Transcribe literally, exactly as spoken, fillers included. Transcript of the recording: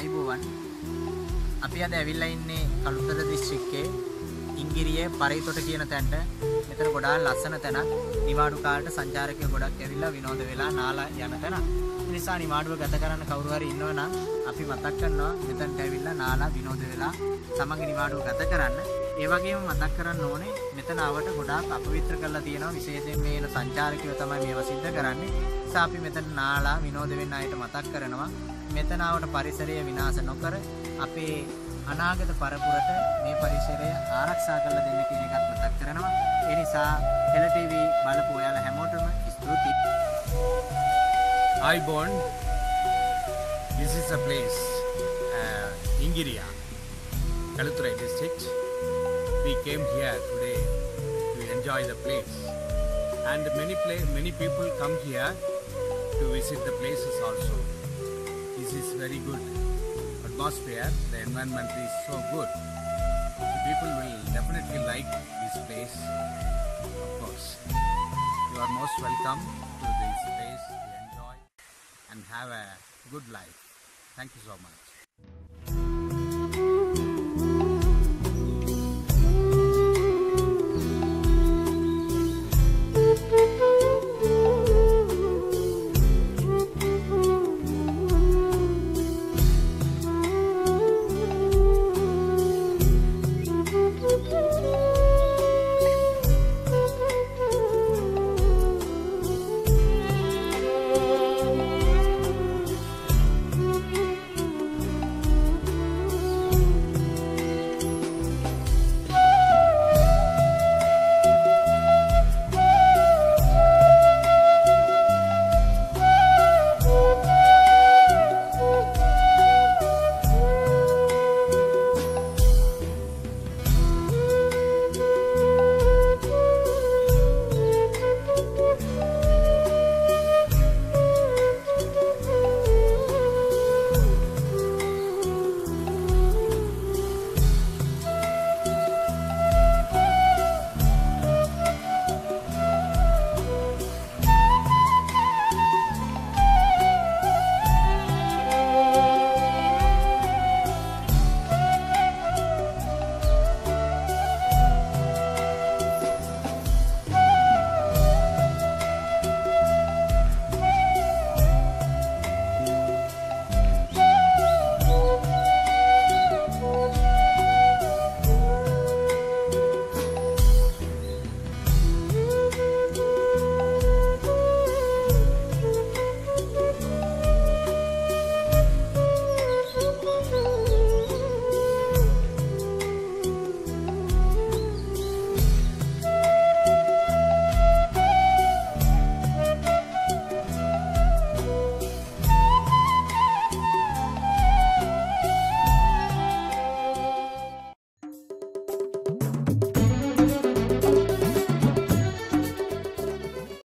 ආයිබෝවන් අපි අද ඇවිල්ලා ඉන්නේ කළුතර දිස්ත්‍රික්කයේ ඉංගිරියේ පරිතොට කියන තැනට. මෙතන ගොඩාක් ලස්සන තැනක්. නිවාඩු කාලේට සංචාරකයෝ ගොඩක් ඇවිල්ලා විනෝද වෙලා නාලා යන තැනක්. ඒ නිසා නිවාඩුව ගත කරන්න කවුරු හරි ඉන්නවා නම් අපි මතක් කරනවා මෙතනට ඇවිල්ලා නාලා විනෝද වෙලා තමන්ගේ නිවාඩුව ගත කරන්න. ඒ වගේම මතක් කරන්න ඕනේ මෙතන ආවට ගොඩාක් අපවිත්‍ර කරලා තියෙනවා. විශේෂයෙන් මේ එන සංචාරකයෝ තමයි මේවා සිද්ධ කරන්නේ. ඒ නිසා අපි මෙතන නාලා විනෝද වෙන්න ආයෙත් මතක් කරනවා. මෙතන ආවට පරිසරය විනාශ නොකර අපේ අනාගත පරපුරට මේ පරිසරය ආරක්ෂා කරලා දෙන්න කියන එකත් මතක් කරනවා. ඒ නිසා හෙළ ටීවී බලපු ඔයාලා හැමෝටම ස්තුතියි. Highborn, this is a place, uh, Ingiria, Kaluthurai district. We came here today to enjoy the place, and many play, many people come here to visit the places also. This is very good atmosphere. The environment is so good. The people will definitely like this place. Of course, you are most welcome to this place to enjoy and have a good life. Thank you so much.